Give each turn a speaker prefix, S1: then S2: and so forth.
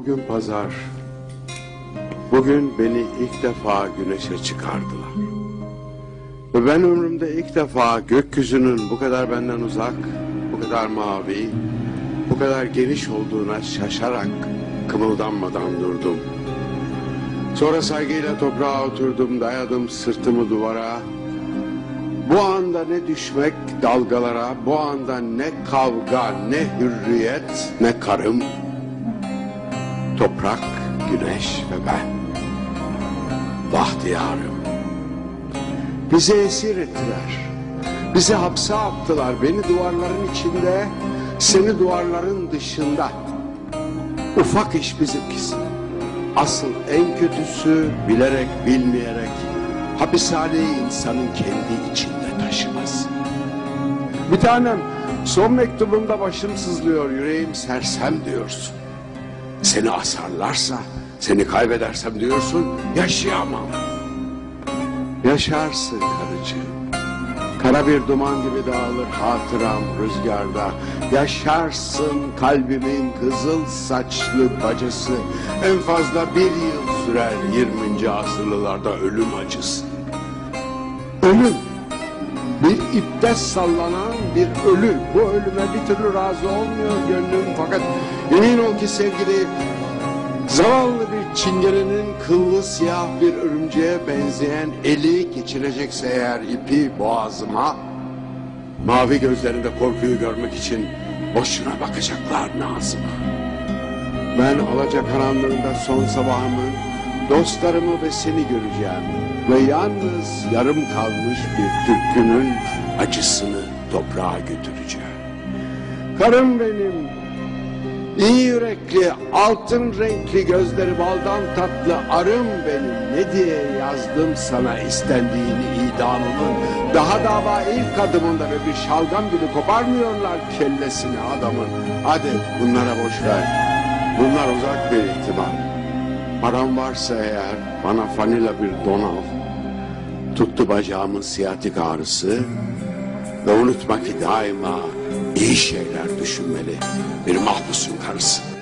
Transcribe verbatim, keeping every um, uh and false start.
S1: bugün pazar. Bugün beni ilk defa güneşe çıkardılar. Ve ben ömrümde ilk defa gökyüzünün bu kadar benden uzak, bu kadar mavi, bu kadar geniş olduğuna şaşarak kımıldanmadan durdum. Sonra saygıyla toprağa oturdum, dayadım sırtımı duvara. Bu anda ne düşmek dalgalara, bu anda ne kavga, ne hürriyet, ne karım. Toprak, güneş ve ben. Bahtiyarım. Bizi esir ettiler. Bizi hapse attılar. Beni duvarların içinde, seni duvarların dışında. Ufak iş bizimkisi. Asıl en kötüsü bilerek bilmeyerek hapishaneyi insanın kendi içinde taşıması. Bir tanem, son mektubumda başım sızlıyor, yüreğim sersem diyorsun. Seni asarlarsa, seni kaybedersem diyorsun, yaşayamam. Yaşarsın karıcığım. Kara bir duman gibi dağılır hatıram rüzgarda. Yaşarsın kalbimin kızıl saçlı bacısı. En fazla bir yıl sürer yirminci asırlarda ölüm acısı. Ölüm. Bir ipte sallanan bir ölü. Bu ölüme bir türlü razı olmuyor gönlüm. Fakat emin ol ki sevgili, zavallı bir çingenenin kıllı siyah bir örümceğe benzeyen eli geçirecekse eğer ipi boğazıma, mavi gözlerinde korkuyu görmek için boşuna bakacaklar Nazım'a. Ben alacakaranlığında son sabahımı, dostlarımı ve seni göreceğim ve yalnız yarım kalmış bir türkünün acısını toprağa götüreceğim. Karım benim, İyi yürekli, altın renkli gözleri baldan tatlı arım benim. Ne diye yazdım sana istendiğini idamımın. Daha dava ilk adımında ve bir şalgam gibi koparmıyorlar kellesini adamın. Hadi bunlara boş ver. Bunlar uzak bir ihtimal. Param varsa eğer bana fanila bir don al. Tuttu bacağımın siyatik ağrısı. Ve unutma ki daima iyi şeyler düşünmeli bir mahpusun karısı.